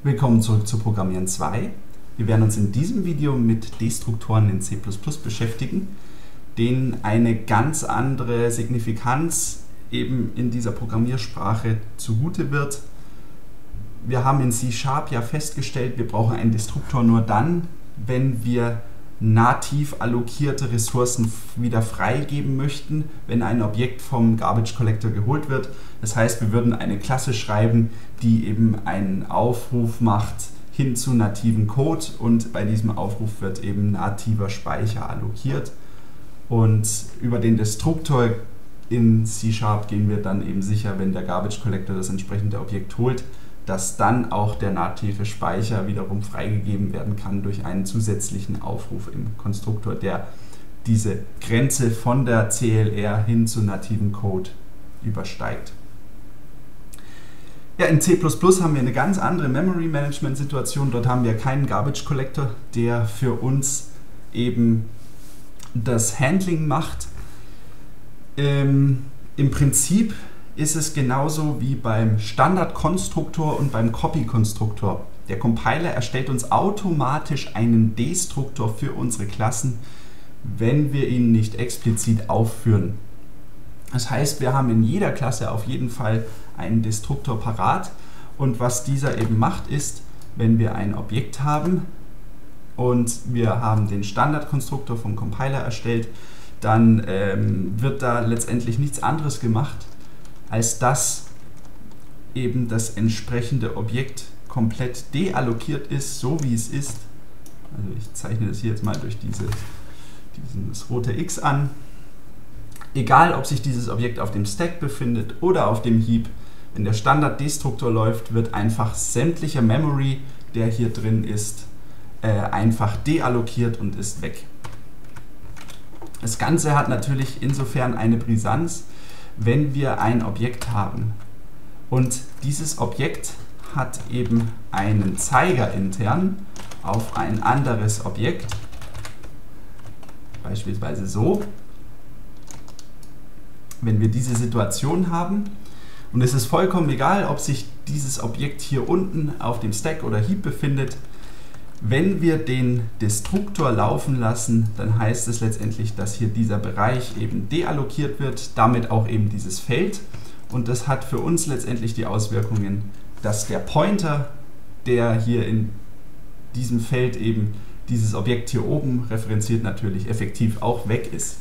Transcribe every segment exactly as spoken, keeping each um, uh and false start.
Willkommen zurück zu Programmieren zwei. Wir werden uns in diesem Video mit Destruktoren in C plus plus beschäftigen, denen eine ganz andere Signifikanz eben in dieser Programmiersprache zugute wird. Wir haben in C Sharp ja festgestellt, wir brauchen einen Destruktor nur dann, wenn wir nativ allokierte Ressourcen wieder freigeben möchten, wenn ein Objekt vom Garbage Collector geholt wird. Das heißt, wir würden eine Klasse schreiben, die eben einen Aufruf macht hin zu nativen Code, und bei diesem Aufruf wird eben nativer Speicher allokiert. Und über den Destruktor in C Sharp gehen wir dann eben sicher, wenn der Garbage Collector das entsprechende Objekt holt, dass dann auch der native Speicher wiederum freigegeben werden kann durch einen zusätzlichen Aufruf im Konstruktor, der diese Grenze von der C L R hin zu nativen Code übersteigt. Ja, in C plus plus haben wir eine ganz andere Memory Management Situation. Dort haben wir keinen Garbage Collector, der für uns eben das Handling macht. Ähm, im Prinzip ist es genauso wie beim Standardkonstruktor und beim Copy-Konstruktor. Der Compiler erstellt uns automatisch einen Destruktor für unsere Klassen, wenn wir ihn nicht explizit aufführen. Das heißt, wir haben in jeder Klasse auf jeden Fall einen Destruktor parat, und was dieser eben macht ist, wenn wir ein Objekt haben und wir haben den Standardkonstruktor vom Compiler erstellt, dann ähm, wird da letztendlich nichts anderes gemacht, als dass eben das entsprechende Objekt komplett deallokiert ist, so wie es ist. Also ich zeichne das hier jetzt mal durch diese, dieses rote X an. Egal, ob sich dieses Objekt auf dem Stack befindet oder auf dem Heap, wenn der Standard-Destruktor läuft, wird einfach sämtlicher Memory, der hier drin ist, äh, einfach deallokiert und ist weg. Das Ganze hat natürlich insofern eine Brisanz, wenn wir ein Objekt haben und dieses Objekt hat eben einen Zeiger intern auf ein anderes Objekt, beispielsweise so. Wenn wir diese Situation haben, und es ist vollkommen egal, ob sich dieses Objekt hier unten auf dem Stack oder Heap befindet, wenn wir den Destruktor laufen lassen, dann heißt es letztendlich, dass hier dieser Bereich eben deallokiert wird, damit auch eben dieses Feld. Und das hat für uns letztendlich die Auswirkungen, dass der Pointer, der hier in diesem Feld eben dieses Objekt hier oben referenziert, natürlich effektiv auch weg ist.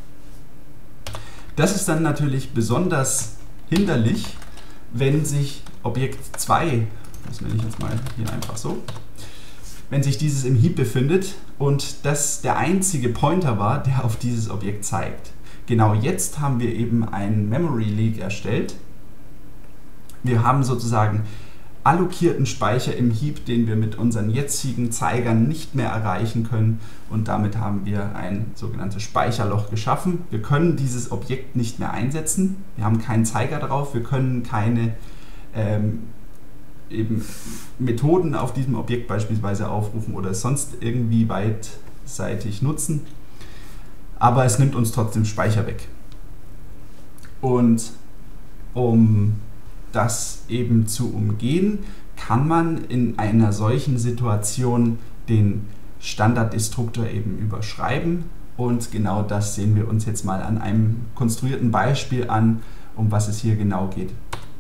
Das ist dann natürlich besonders hinderlich, wenn sich Objekt zwei, das nenne ich jetzt mal hier einfach so, wenn sich dieses im Heap befindet und das der einzige Pointer war, der auf dieses Objekt zeigt. Genau jetzt haben wir eben einen Memory Leak erstellt. Wir haben sozusagen allokierten Speicher im Heap, den wir mit unseren jetzigen Zeigern nicht mehr erreichen können, und damit haben wir ein sogenanntes Speicherloch geschaffen. Wir können dieses Objekt nicht mehr einsetzen, wir haben keinen Zeiger drauf, wir können keine ähm, eben Methoden auf diesem Objekt beispielsweise aufrufen oder sonst irgendwie beidseitig nutzen, aber es nimmt uns trotzdem Speicher weg. Und um das eben zu umgehen, kann man in einer solchen Situation den Standarddestruktor eben überschreiben, und genau das sehen wir uns jetzt mal an einem konstruierten Beispiel an, um was es hier genau geht.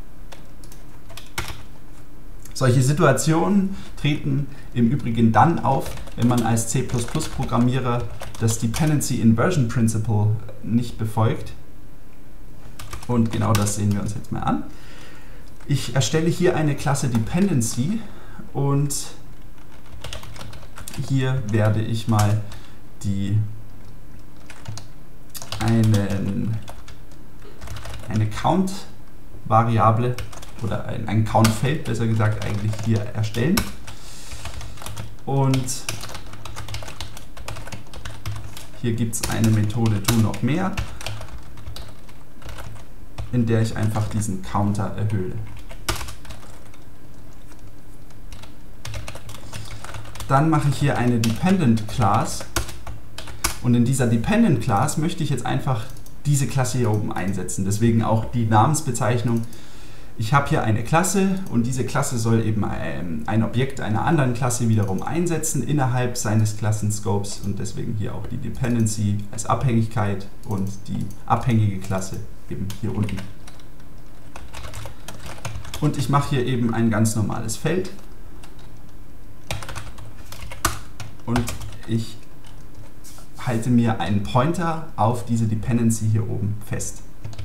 Solche Situationen treten im Übrigen dann auf, wenn man als C plus plus Programmierer das Dependency Inversion Principle nicht befolgt, und genau das sehen wir uns jetzt mal an. Ich erstelle hier eine Klasse Dependency, und hier werde ich mal die einen, eine Count-Variable oder ein, ein Count-Feld, besser gesagt, eigentlich hier erstellen. Und hier gibt es eine Methode do noch mehr, in der ich einfach diesen Counter erhöhe. Dann mache ich hier eine Dependent Class, und in dieser Dependent Class möchte ich jetzt einfach diese Klasse hier oben einsetzen. Deswegen auch die Namensbezeichnung Ich habe hier eine Klasse und diese Klasse soll eben ein, ein Objekt einer anderen Klasse wiederum einsetzen innerhalb seines Klassenscopes und deswegen hier auch die Dependency als Abhängigkeit und die abhängige Klasse eben hier unten. Und ich mache hier eben ein ganz normales Feld und ich halte mir einen Pointer auf diese Dependency hier oben fest.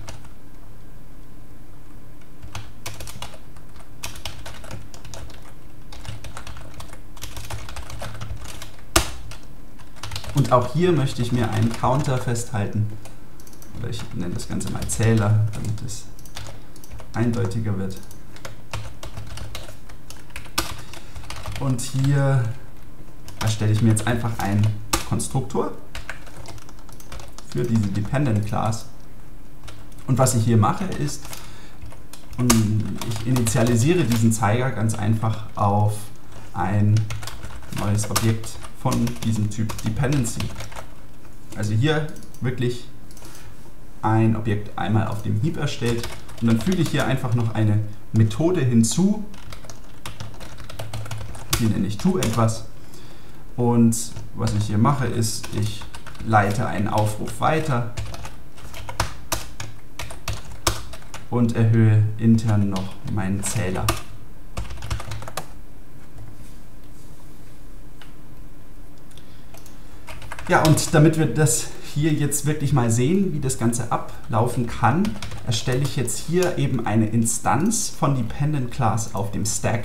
Und auch hier möchte ich mir einen Counter festhalten. Oder ich nenne das Ganze mal Zähler, damit es eindeutiger wird. Und hier erstelle ich mir jetzt einfach einen Konstruktor für diese Dependent Class. Und was ich hier mache ist, ich initialisiere diesen Zeiger ganz einfach auf ein neues Objekt von diesem Typ Dependency. Also hier wirklich ein Objekt einmal auf dem Heap erstellt und dann füge ich hier einfach noch eine Methode hinzu, die nenne ich toEtwas und was ich hier mache ist, ich leite einen Aufruf weiter und erhöhe intern noch meinen Zähler. Ja, und damit wir das hier jetzt wirklich mal sehen, wie das Ganze ablaufen kann, erstelle ich jetzt hier eben eine Instanz von Dependent Class auf dem Stack.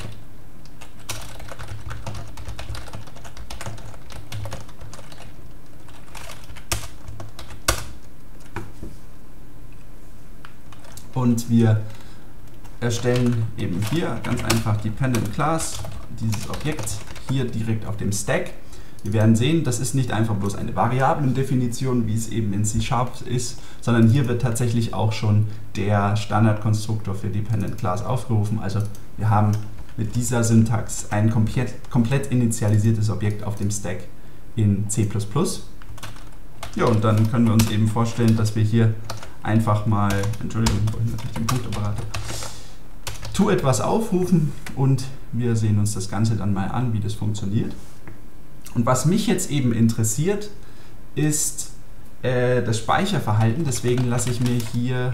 Und wir erstellen eben hier ganz einfach Dependent Class, dieses Objekt hier direkt auf dem Stack. Wir werden sehen, das ist nicht einfach bloß eine Variablen-Definition, wie es eben in C Sharp ist, sondern hier wird tatsächlich auch schon der Standardkonstruktor für Dependent Class aufgerufen. Also wir haben mit dieser Syntax ein komplett, komplett initialisiertes Objekt auf dem Stack in C plus plus. Ja, und dann können wir uns eben vorstellen, dass wir hier einfach mal, Entschuldigung, ich wollte natürlich den Punktoperator, toEtwas aufrufen und wir sehen uns das Ganze dann mal an, wie das funktioniert. Und was mich jetzt eben interessiert, ist äh, das Speicherverhalten. Deswegen lasse ich mir hier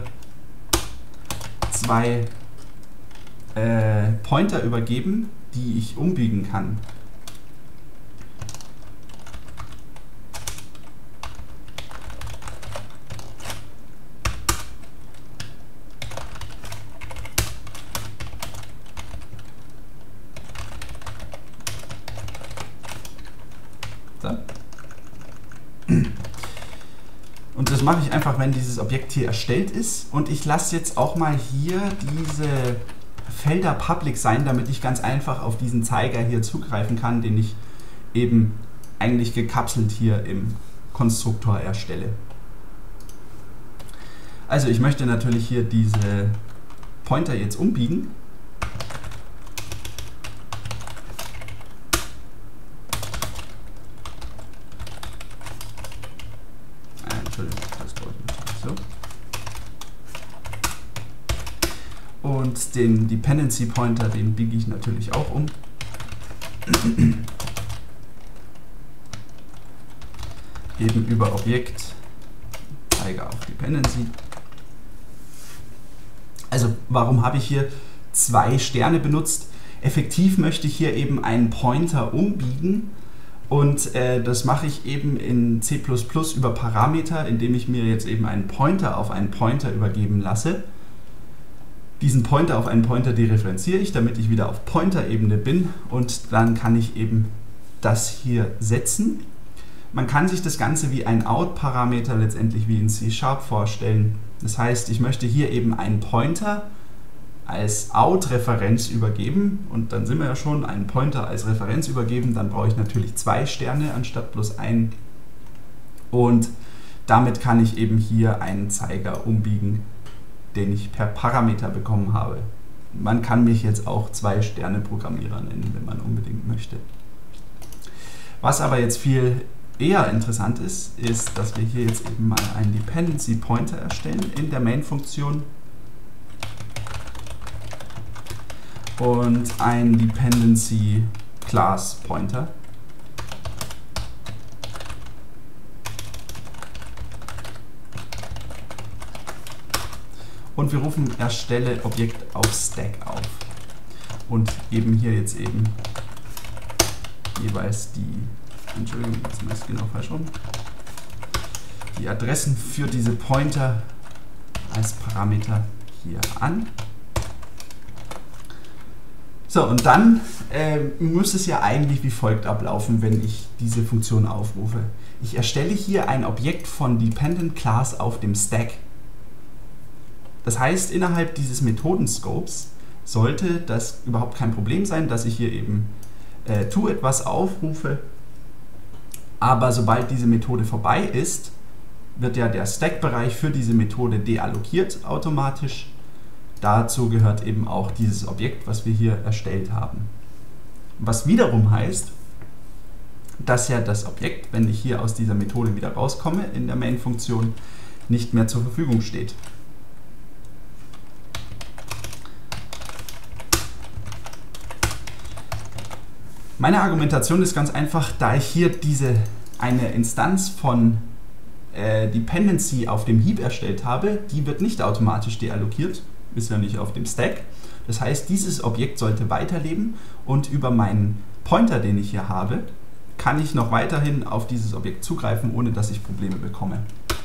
zwei äh, Pointer übergeben, die ich umbiegen kann. Und das mache ich einfach, wenn dieses Objekt hier erstellt ist. Und ich lasse jetzt auch mal hier diese Felder public sein, damit ich ganz einfach auf diesen Zeiger hier zugreifen kann, den ich eben eigentlich gekapselt hier im Konstruktor erstelle. Also ich möchte natürlich hier diese Pointer jetzt umbiegen. Und den Dependency Pointer, den biege ich natürlich auch um. Eben über Objekt, Zeiger auf Dependency. Also warum habe ich hier zwei Sterne benutzt? Effektiv möchte ich hier eben einen Pointer umbiegen. Und äh, das mache ich eben in C plus plus über Parameter, indem ich mir jetzt eben einen Pointer auf einen Pointer übergeben lasse. Diesen Pointer auf einen Pointer dereferenziere ich, damit ich wieder auf Pointer-Ebene bin und dann kann ich eben das hier setzen. Man kann sich das Ganze wie ein Out-Parameter letztendlich wie in C Sharp vorstellen. Das heißt, ich möchte hier eben einen Pointer als Out-Referenz übergeben und dann sind wir ja schon, einen Pointer als Referenz übergeben, dann brauche ich natürlich zwei Sterne anstatt bloß einen und damit kann ich eben hier einen Zeiger umbiegen, den ich per Parameter bekommen habe. Man kann mich jetzt auch zwei Sterne Programmierer nennen, wenn man unbedingt möchte. Was aber jetzt viel eher interessant ist, ist, dass wir hier jetzt eben mal einen Dependency Pointer erstellen in der Main-Funktion. und ein Dependency Class Pointer. Und wir rufen erstelle Objekt auf Stack auf. Und eben hier jetzt eben jeweils die, Entschuldigung, jetzt ist genau falsch rum, die Adressen für diese Pointer als Parameter hier an. So, und dann äh, muss es ja eigentlich wie folgt ablaufen, wenn ich diese Funktion aufrufe. Ich erstelle hier ein Objekt von Dependent Class auf dem Stack. Das heißt, innerhalb dieses Methodenscopes sollte das überhaupt kein Problem sein, dass ich hier eben äh, tu etwas aufrufe. Aber sobald diese Methode vorbei ist, wird ja der Stack-Bereich für diese Methode deallokiert automatisch. Dazu gehört eben auch dieses Objekt, was wir hier erstellt haben. Was wiederum heißt, dass ja das Objekt, wenn ich hier aus dieser Methode wieder rauskomme, in der Main-Funktion nicht mehr zur Verfügung steht. Meine Argumentation ist ganz einfach, da ich hier diese eine Instanz von äh, Dependency auf dem Heap erstellt habe, die wird nicht automatisch deallokiert, ist ja nicht auf dem Stack. Das heißt, dieses Objekt sollte weiterleben und über meinen Pointer, den ich hier habe, kann ich noch weiterhin auf dieses Objekt zugreifen, ohne dass ich Probleme bekomme.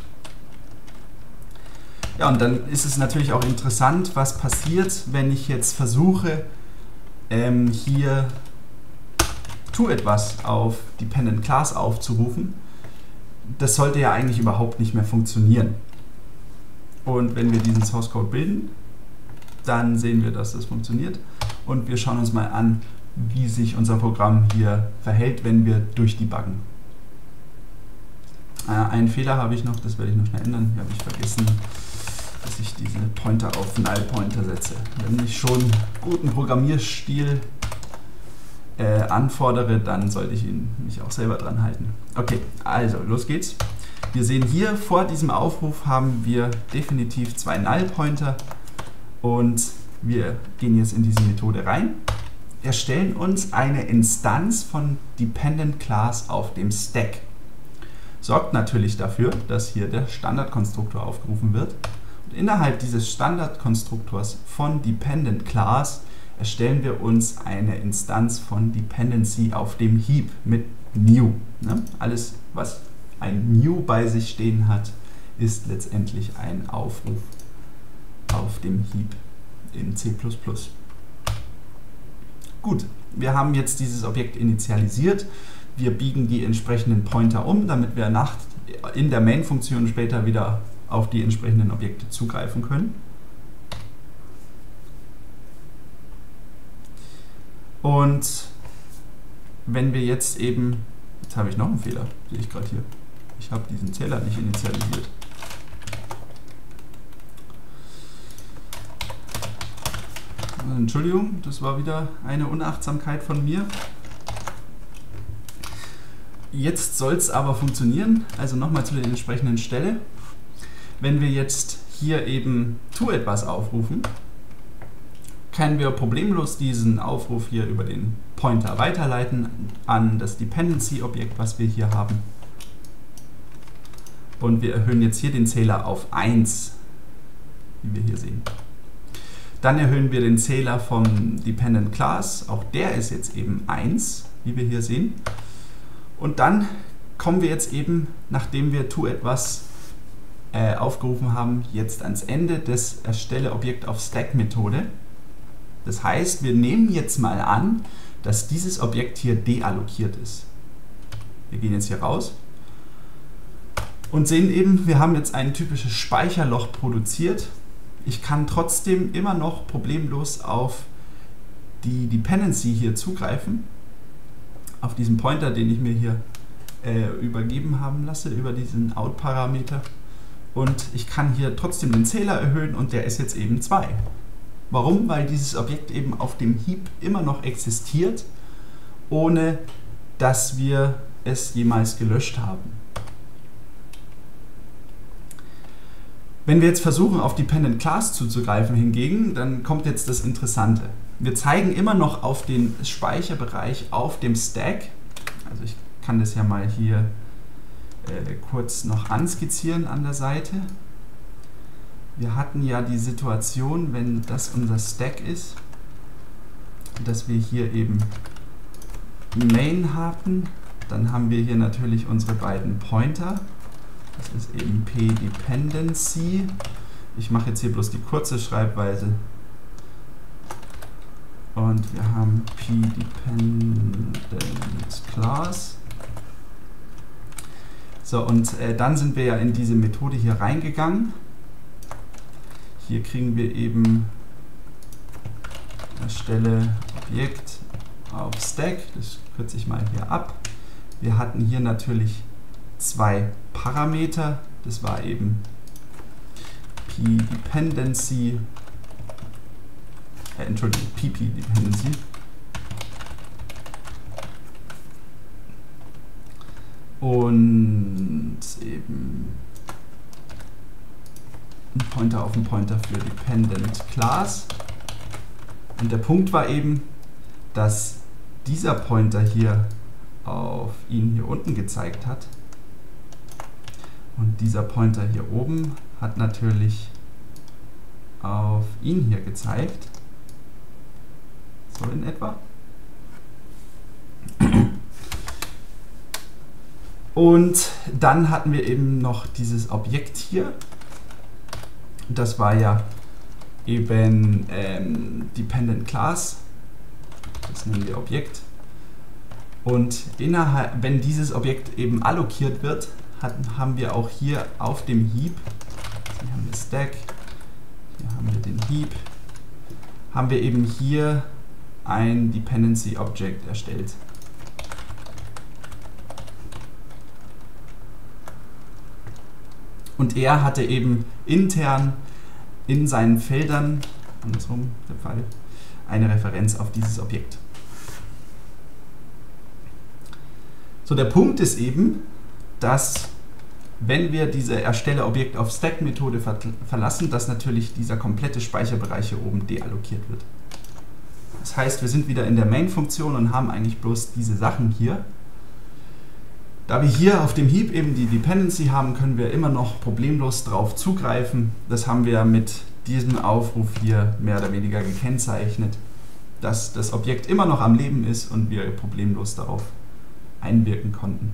Ja, und dann ist es natürlich auch interessant, was passiert, wenn ich jetzt versuche, ähm, hier tu etwas auf Dependent Class aufzurufen. Das sollte ja eigentlich überhaupt nicht mehr funktionieren. Und wenn wir diesen Source Code bilden, dann sehen wir, dass das funktioniert. Und wir schauen uns mal an, wie sich unser Programm hier verhält, wenn wir durchdebuggen. Äh, einen Fehler habe ich noch, das werde ich noch schnell ändern. Hier habe ich vergessen, dass ich diese Pointer auf Null Pointer setze. Wenn ich schon guten Programmierstil äh, anfordere, dann sollte ich ihn mich auch selber dran halten. Okay, also los geht's. Wir sehen hier, vor diesem Aufruf haben wir definitiv zwei Null Pointer und wir gehen jetzt in diese Methode rein, erstellen uns eine Instanz von Dependent Class auf dem Stack. Sorgt natürlich dafür, dass hier der Standardkonstruktor aufgerufen wird. Und innerhalb dieses Standardkonstruktors von Dependent Class erstellen wir uns eine Instanz von Dependency auf dem Heap mit New. Ne? Alles, was ein New bei sich stehen hat, ist letztendlich ein Aufruf auf dem Heap in C plus plus. Gut, wir haben jetzt dieses Objekt initialisiert. Wir biegen die entsprechenden Pointer um, damit wir nach, in der Main-Funktion später wieder auf die entsprechenden Objekte zugreifen können. Und wenn wir jetzt eben, jetzt habe ich noch einen Fehler, sehe ich gerade hier. Ich habe diesen Zähler nicht initialisiert. Entschuldigung, das war wieder eine Unachtsamkeit von mir. Jetzt soll es aber funktionieren, also nochmal zu der entsprechenden Stelle. Wenn wir jetzt hier eben tu etwas aufrufen, können wir problemlos diesen Aufruf hier über den Pointer weiterleiten an das Dependency-Objekt, was wir hier haben. Und wir erhöhen jetzt hier den Zähler auf eins, wie wir hier sehen. Dann erhöhen wir den Zähler vom Dependent Class, auch der ist jetzt eben eins, wie wir hier sehen. Und dann kommen wir jetzt eben, nachdem wir tu etwas äh, aufgerufen haben, jetzt ans Ende des Erstelle Objekt auf Stack Methode. Das heißt, wir nehmen jetzt mal an, dass dieses Objekt hier deallokiert ist. Wir gehen jetzt hier raus und sehen eben, wir haben jetzt ein typisches Speicherloch produziert. Ich kann trotzdem immer noch problemlos auf die Dependency hier zugreifen, auf diesen Pointer, den ich mir hier äh, übergeben haben lasse, über diesen Out-Parameter. Und ich kann hier trotzdem den Zähler erhöhen und der ist jetzt eben zwei. Warum? Weil dieses Objekt eben auf dem Heap immer noch existiert, ohne dass wir es jemals gelöscht haben. Wenn wir jetzt versuchen, auf Dependent Class zuzugreifen hingegen, dann kommt jetzt das Interessante. Wir zeigen immer noch auf den Speicherbereich auf dem Stack. Also ich kann das ja mal hier äh, kurz noch anskizzieren an der Seite. Wir hatten ja die Situation, wenn das unser Stack ist, dass wir hier eben Main haben. Dann haben wir hier natürlich unsere beiden Pointer. Das ist eben p-Dependency. Ich mache jetzt hier bloß die kurze Schreibweise. Und wir haben p-Dependent-Class. So, und äh, dann sind wir ja in diese Methode hier reingegangen. Hier kriegen wir eben erstelle Objekt auf Stack. Das kürze ich mal hier ab. Wir hatten hier natürlich zwei Parameter. Das war eben p-Dependency, äh, Entschuldigung, pp-Dependency. Und eben ein Pointer auf einen Pointer für Dependent Class. Und der Punkt war eben, dass dieser Pointer hier auf ihn hier unten gezeigt hat. Und dieser Pointer hier oben hat natürlich auf ihn hier gezeigt. So in etwa. Und dann hatten wir eben noch dieses Objekt hier. Das war ja eben ähm, Dependent Class. Das nennen wir Objekt. Und innerhalb, wenn dieses Objekt eben allokiert wird, hat, haben wir auch hier auf dem Heap, hier haben wir Stack, hier haben wir den Heap, haben wir eben hier ein Dependency Object erstellt. Und er hatte eben intern in seinen Feldern, andersrum der Fall, eine Referenz auf dieses Objekt. So, der Punkt ist eben, dass wenn wir diese Erstelle Objekt auf Stack Methode ver verlassen, dass natürlich dieser komplette Speicherbereich hier oben deallokiert wird. Das heißt, wir sind wieder in der Main-Funktion und haben eigentlich bloß diese Sachen hier. Da wir hier auf dem Heap eben die Dependency haben, können wir immer noch problemlos drauf zugreifen. Das haben wir mit diesem Aufruf hier mehr oder weniger gekennzeichnet, dass das Objekt immer noch am Leben ist und wir problemlos darauf einwirken konnten.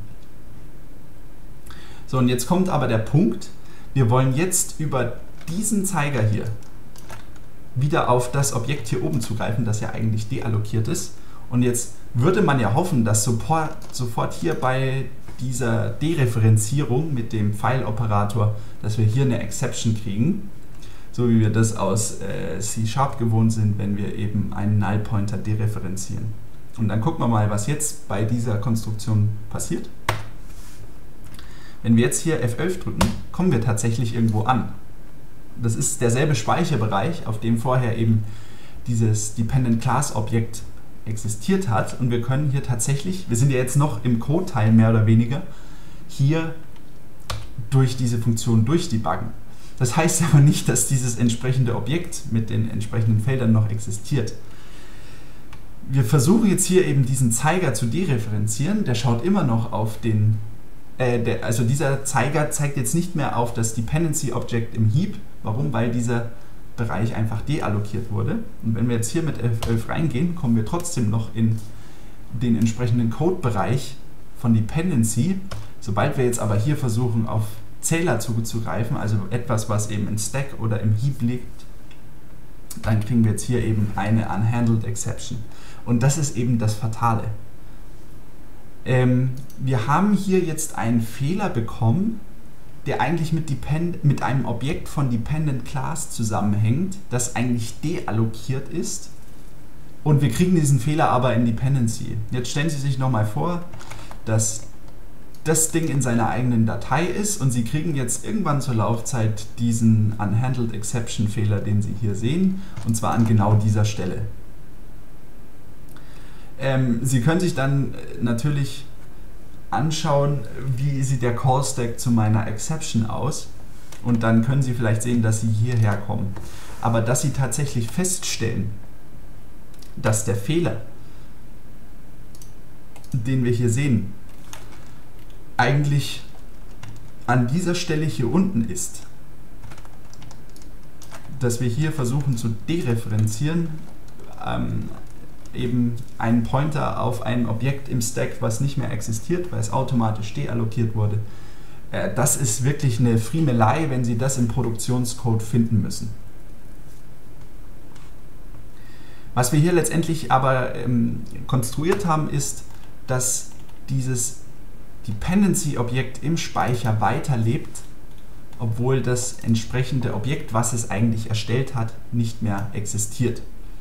So, und jetzt kommt aber der Punkt, wir wollen jetzt über diesen Zeiger hier wieder auf das Objekt hier oben zugreifen, das ja eigentlich deallokiert ist. Und jetzt würde man ja hoffen, dass sofort, sofort hier bei dieser Dereferenzierung mit dem File-Operator, dass wir hier eine Exception kriegen, so wie wir das aus äh, C Sharp gewohnt sind, wenn wir eben einen Null-Pointer dereferenzieren. Und dann gucken wir mal, was jetzt bei dieser Konstruktion passiert. Wenn wir jetzt hier F elf drücken, kommen wir tatsächlich irgendwo an. Das ist derselbe Speicherbereich, auf dem vorher eben dieses Dependent Class Objekt existiert hat. Und wir können hier tatsächlich, wir sind ja jetzt noch im Code-Teil mehr oder weniger, hier durch diese Funktion durchdebuggen. Das heißt aber nicht, dass dieses entsprechende Objekt mit den entsprechenden Feldern noch existiert. Wir versuchen jetzt hier eben diesen Zeiger zu dereferenzieren. Der schaut immer noch auf den, äh, der, also dieser Zeiger zeigt jetzt nicht mehr auf das Dependency Object im Heap. Warum? Weil dieser Bereich einfach deallokiert wurde. Und wenn wir jetzt hier mit F elf reingehen, kommen wir trotzdem noch in den entsprechenden Code-Bereich von Dependency. Sobald wir jetzt aber hier versuchen, auf Zähler zuzugreifen, also etwas, was eben im Stack oder im Heap liegt, dann kriegen wir jetzt hier eben eine Unhandled Exception. Und das ist eben das Fatale. Ähm, wir haben hier jetzt einen Fehler bekommen, der eigentlich mit, Depend mit einem Objekt von Dependent Class zusammenhängt, das eigentlich deallokiert ist. Und wir kriegen diesen Fehler aber in Dependency. Jetzt stellen Sie sich nochmal vor, dass das Ding in seiner eigenen Datei ist und Sie kriegen jetzt irgendwann zur Laufzeit diesen Unhandled Exception Fehler, den Sie hier sehen, und zwar an genau dieser Stelle. Ähm, Sie können sich dann natürlich anschauen, wie sieht der Call Stack zu meiner Exception aus, und dann können Sie vielleicht sehen, dass Sie hierher kommen. Aber dass Sie tatsächlich feststellen, dass der Fehler, den wir hier sehen, eigentlich an dieser Stelle hier unten ist, dass wir hier versuchen zu dereferenzieren, ähm, eben einen Pointer auf ein Objekt im Stack, was nicht mehr existiert, weil es automatisch deallokiert wurde. Äh, das ist wirklich eine Friemelei, wenn Sie das im Produktionscode finden müssen. Was wir hier letztendlich aber ähm, konstruiert haben, ist, dass dieses Dependency-Objekt im Speicher weiterlebt, obwohl das entsprechende Objekt, was es eigentlich erstellt hat, nicht mehr existiert.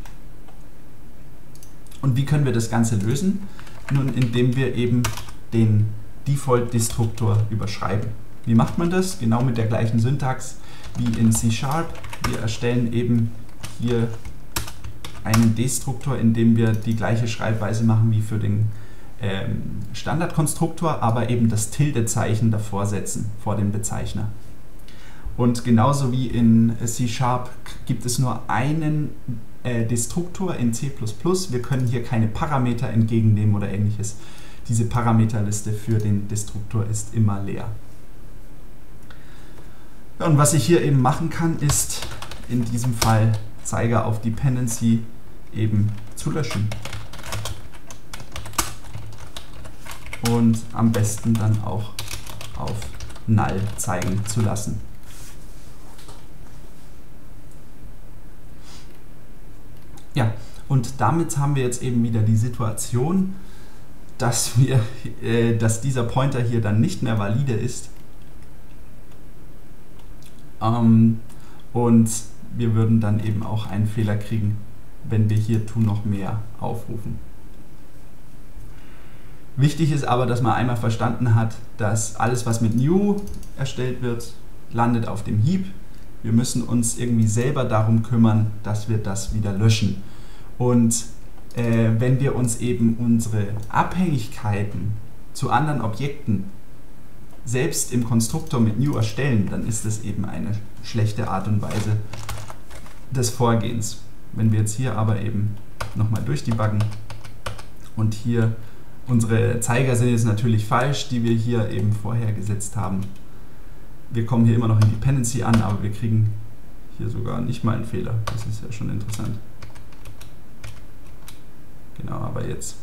Und wie können wir das Ganze lösen? Nun, indem wir eben den Default-Destruktor überschreiben. Wie macht man das? Genau mit der gleichen Syntax wie in C Sharp. Wir erstellen eben hier einen Destruktor, indem wir die gleiche Schreibweise machen wie für den ähm, Standardkonstruktor, aber eben das Tilde-Zeichen davor setzen, vor dem Bezeichner. Und genauso wie in C Sharp gibt es nur einen äh, Destruktor in C plus plus. Wir können hier keine Parameter entgegennehmen oder ähnliches. Diese Parameterliste für den Destruktor ist immer leer. Ja, und was ich hier eben machen kann, ist in diesem Fall Zeiger auf Dependency eben zu löschen. Und am besten dann auch auf Null zeigen zu lassen. Ja, und damit haben wir jetzt eben wieder die Situation, dass, wir, äh, dass dieser Pointer hier dann nicht mehr valide ist. Ähm, und wir würden dann eben auch einen Fehler kriegen, wenn wir hier tu noch mehr aufrufen. Wichtig ist aber, dass man einmal verstanden hat, dass alles, was mit new erstellt wird, landet auf dem Heap. Wir müssen uns irgendwie selber darum kümmern, dass wir das wieder löschen. Und äh, wenn wir uns eben unsere Abhängigkeiten zu anderen Objekten selbst im Konstruktor mit new erstellen, dann ist das eben eine schlechte Art und Weise des Vorgehens. Wenn wir jetzt hier aber eben nochmal durchdebuggen und hier unsere Zeiger sind jetzt natürlich falsch, die wir hier eben vorher gesetzt haben. Wir kommen hier immer noch in Dependency an, aber wir kriegen hier sogar nicht mal einen Fehler. Das ist ja schon interessant. Genau, aber jetzt.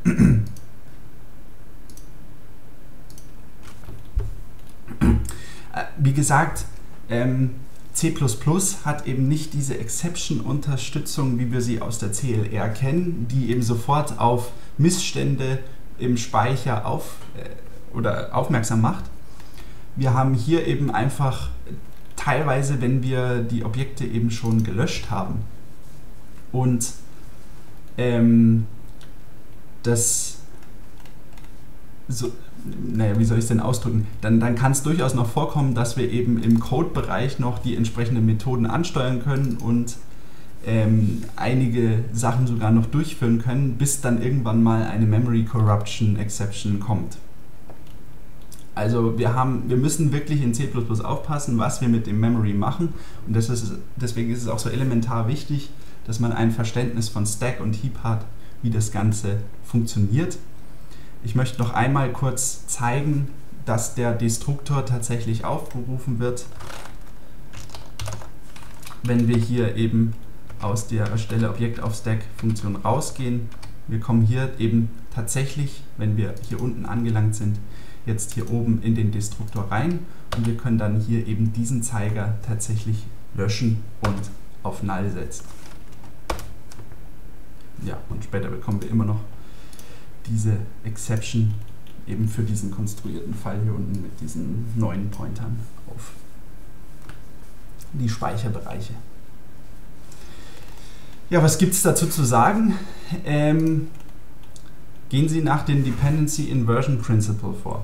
Wie gesagt, ähm, C plus plus hat eben nicht diese Exception-Unterstützung, wie wir sie aus der C L R kennen, die eben sofort auf Missstände im Speicher auf, äh, oder aufmerksam macht. Wir haben hier eben einfach teilweise, wenn wir die Objekte eben schon gelöscht haben und ähm, das so, naja, wie soll ich es denn ausdrücken? Dann, dann kann es durchaus noch vorkommen, dass wir eben im Code-Bereich noch die entsprechenden Methoden ansteuern können und ähm, einige Sachen sogar noch durchführen können, bis dann irgendwann mal eine Memory Corruption Exception kommt. Also wir, haben, wir müssen wirklich in C plus plus aufpassen, was wir mit dem Memory machen, und das ist, deswegen ist es auch so elementar wichtig, dass man ein Verständnis von Stack und Heap hat, wie das Ganze funktioniert. Ich möchte noch einmal kurz zeigen, dass der Destruktor tatsächlich aufgerufen wird, wenn wir hier eben aus der Erstelle Objekt auf Stack Funktion rausgehen. Wir kommen hier eben tatsächlich, wenn wir hier unten angelangt sind, jetzt hier oben in den Destruktor rein, und wir können dann hier eben diesen Zeiger tatsächlich löschen und auf Null setzen. Ja, und später bekommen wir immer noch diese Exception eben für diesen konstruierten Fall hier unten mit diesen neuen Pointern auf die Speicherbereiche. Ja, was gibt es dazu zu sagen? Ähm, gehen Sie nach dem Dependency Inversion Principle vor.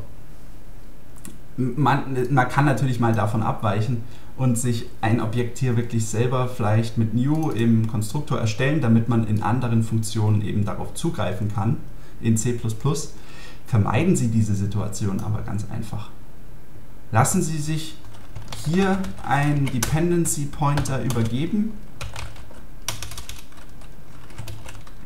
Man, man kann natürlich mal davon abweichen und sich ein Objekt hier wirklich selber vielleicht mit new im Konstruktor erstellen, damit man in anderen Funktionen eben darauf zugreifen kann. In C plus plus. Vermeiden Sie diese Situation aber ganz einfach. Lassen Sie sich hier einen Dependency Pointer übergeben.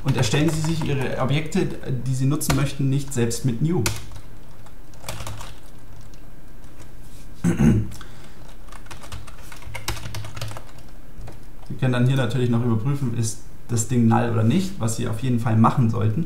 und erstellen Sie sich Ihre Objekte, die Sie nutzen möchten, nicht selbst mit New. Sie können dann hier natürlich noch überprüfen, ist das Ding null oder nicht, was Sie auf jeden Fall machen sollten.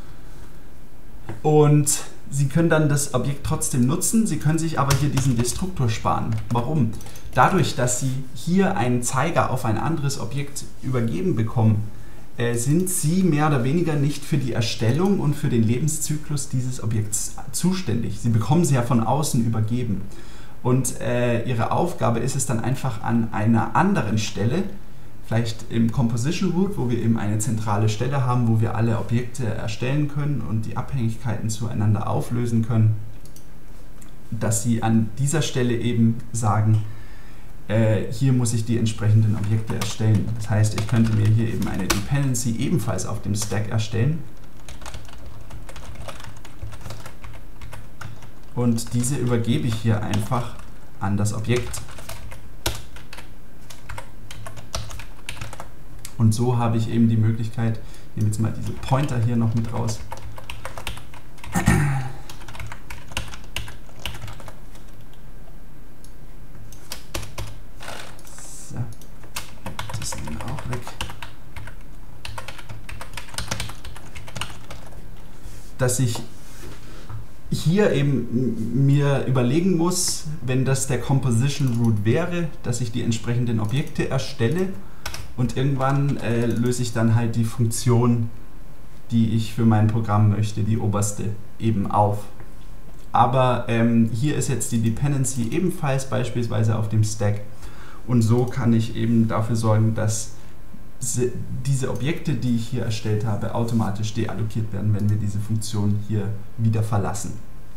Und Sie können dann das Objekt trotzdem nutzen, Sie können sich aber hier diesen Destruktor sparen. Warum? Dadurch, dass Sie hier einen Zeiger auf ein anderes Objekt übergeben bekommen, äh, sind Sie mehr oder weniger nicht für die Erstellung und für den Lebenszyklus dieses Objekts zuständig. Sie bekommen sie ja von außen übergeben. Und äh, Ihre Aufgabe ist es dann einfach an einer anderen Stelle, vielleicht im Composition Root, wo wir eben eine zentrale Stelle haben, wo wir alle Objekte erstellen können und die Abhängigkeiten zueinander auflösen können, dass Sie an dieser Stelle eben sagen, äh, hier muss ich die entsprechenden Objekte erstellen. Das heißt, ich könnte mir hier eben eine Dependency ebenfalls auf dem Stack erstellen und diese übergebe ich hier einfach an das Objekt. Und so habe ich eben die Möglichkeit, ich nehme jetzt mal diese Pointer hier noch mit raus. So, das nehmen wir auch weg. Dass ich hier eben mir überlegen muss, wenn das der Composition Root wäre, dass ich die entsprechenden Objekte erstelle. Und irgendwann äh, löse ich dann halt die Funktion, die ich für mein Programm möchte, die oberste, eben auf. Aber ähm, hier ist jetzt die Dependency ebenfalls beispielsweise auf dem Stack. Und so kann ich eben dafür sorgen, dass diese Objekte, die ich hier erstellt habe, automatisch deallokiert werden, wenn wir diese Funktion hier wieder verlassen.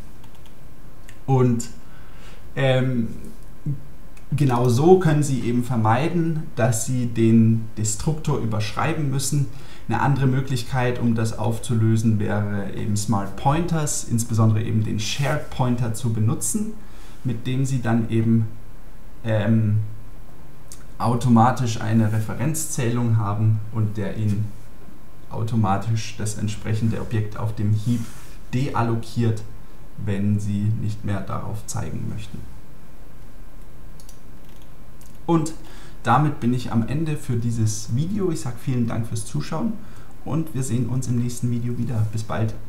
Und ähm, genau so können Sie eben vermeiden, dass Sie den Destruktor überschreiben müssen. Eine andere Möglichkeit, um das aufzulösen, wäre eben Smart Pointers, insbesondere eben den Shared Pointer zu benutzen, mit dem Sie dann eben ähm, automatisch eine Referenzzählung haben und der Ihnen automatisch das entsprechende Objekt auf dem Heap deallokiert, wenn Sie nicht mehr darauf zeigen möchten. Und damit bin ich am Ende für dieses Video. Ich sage vielen Dank fürs Zuschauen und wir sehen uns im nächsten Video wieder. Bis bald.